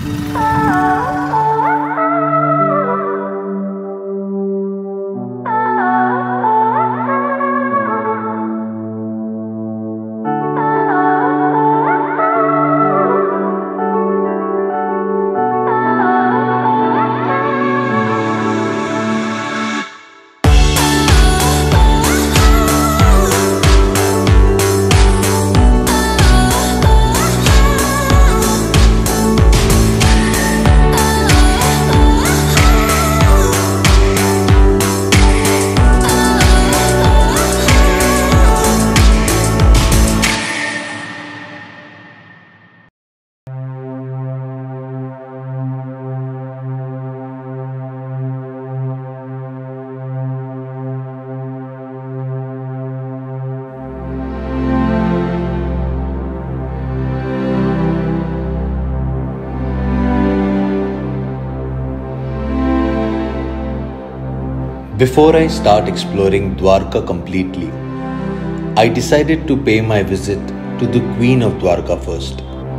Before I start exploring Dwarka completely, I decided to pay my visit to the Queen of Dwarka first.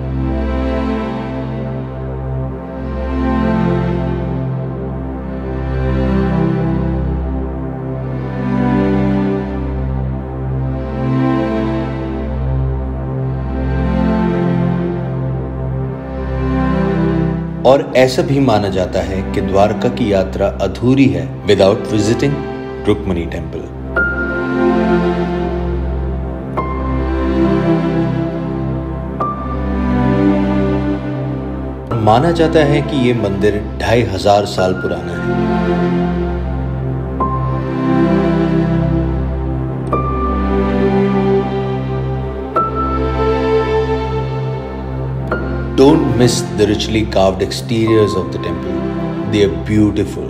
और ऐसा भी माना जाता है कि द्वारका की यात्रा अधूरी है विदाउट विजिटिंग रुक्मिणी टेम्पल। माना जाता है कि ये मंदिर 2500 साल पुराना है। Don't miss the richly carved exteriors of the temple. They are beautiful.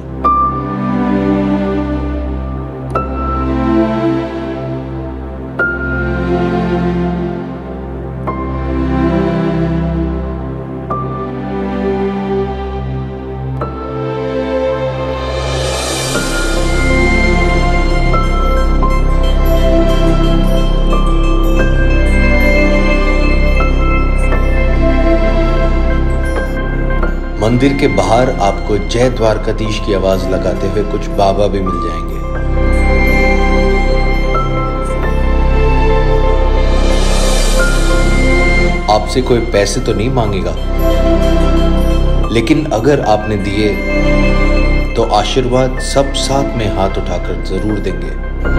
मंदिर के बाहर आपको जय द्वारकाधीश की आवाज लगाते हुए कुछ बाबा भी मिल जाएंगे। आपसे कोई पैसे तो नहीं मांगेगा, लेकिन अगर आपने दिए तो आशीर्वाद सब साथ में हाथ उठाकर जरूर देंगे।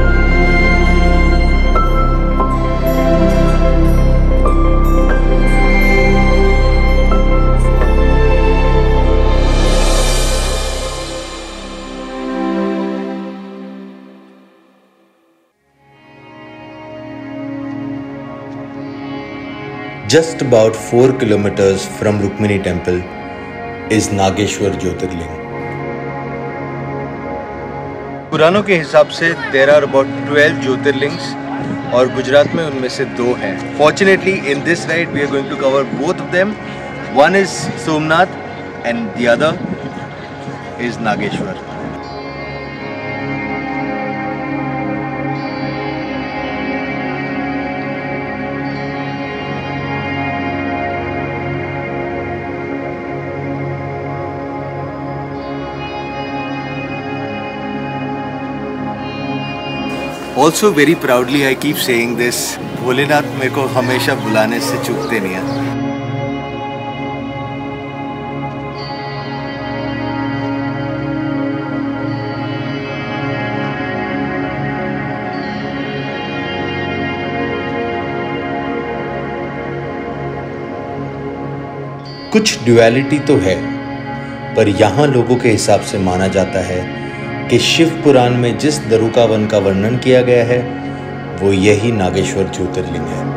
Just about 4 kilometers from Rukmini Temple is Nageshwar Jyotirling. पुराणों के हिसाब से there are about 12 Jyotirlings और गुजरात में उनमें से 2 हैं। Fortunately, in this ride we are going to cover both of them. One is Somnath and the other is Nageshwar. Also very proudly I keep saying this, Bholenath मेरे को हमेशा बुलाने से चूकते नहीं हैं। कुछ ड्युअलिटी तो है, पर यहाँ लोगों के हिसाब से माना जाता है कि शिव पुराण में जिस दरुका वन का वर्णन किया गया है वो यही नागेश्वर ज्योतिर्लिंग है।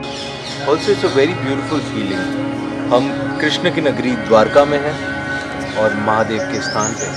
Also, it's a very beautiful feeling. हम कृष्ण की नगरी द्वारका में हैं और महादेव के स्थान पे।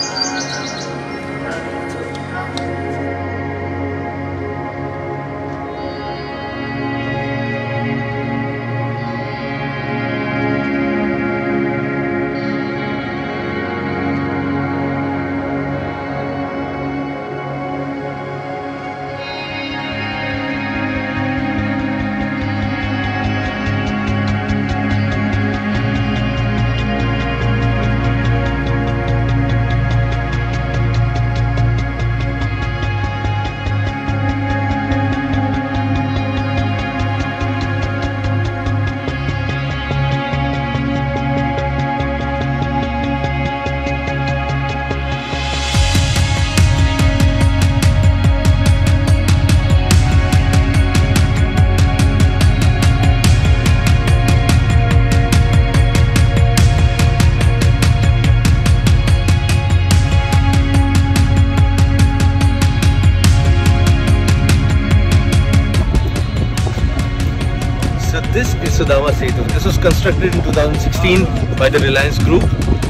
This is Sudama Setu. This was constructed in 2016 by the Reliance Group.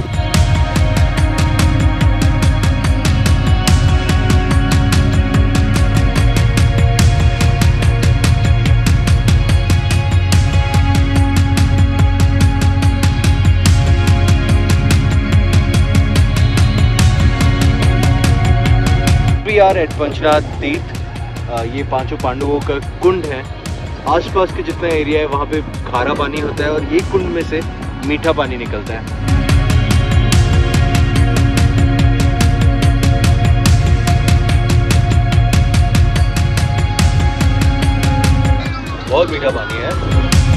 We are at Panchnath तीर्थ। ये पांचों पांडवों का कुंड है। आसपास के जितना एरिया है वहाँ पे खारा पानी होता है और ये कुंड में से मीठा पानी निकलता है। बहुत मीठा पानी है।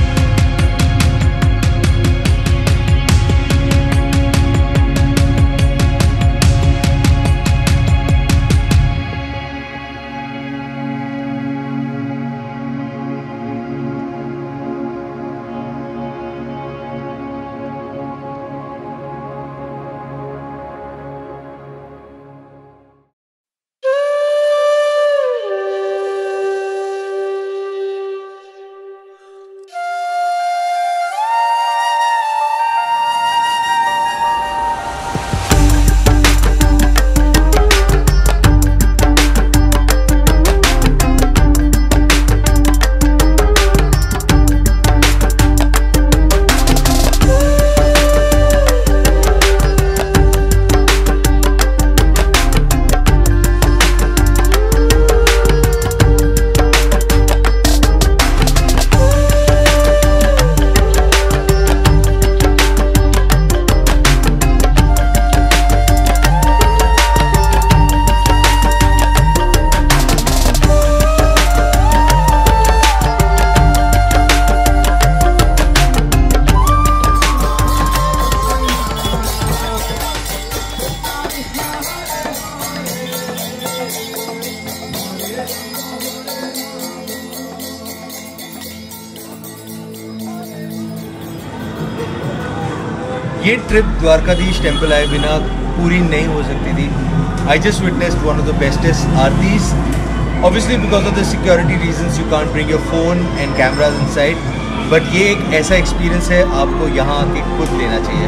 ये ट्रिप द्वारकाधीश टेम्पल आए बिना पूरी नहीं हो सकती थी। I just witnessed one of the bestest aartis. Obviously because of the security reasons you can't bring your phone and cameras inside. But ये एक ऐसा एक्सपीरियंस है आपको यहाँ आके खुद लेना चाहिए।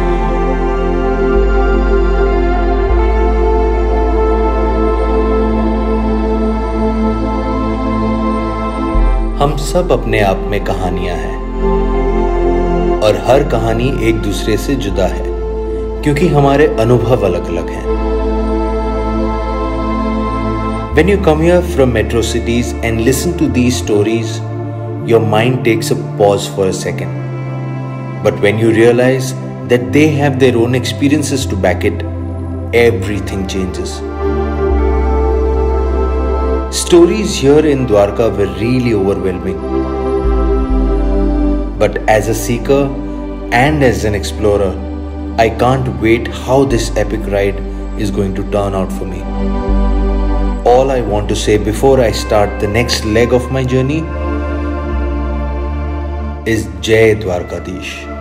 हम सब अपने आप में कहानियां हैं और हर कहानी एक दूसरे से जुदा है क्योंकि हमारे अनुभव अलग अलग हैं। When you come here from metro cities and listen to these stories, your mind takes a pause for a second. But when you realize that they have their own experiences to back it, everything changes. Stories here in Dwarka were really overwhelming. But as a seeker and as an explorer, I can't wait how this epic ride is going to turn out for me. All I want to say before I start the next leg of my journey is Jai Dwarkadish.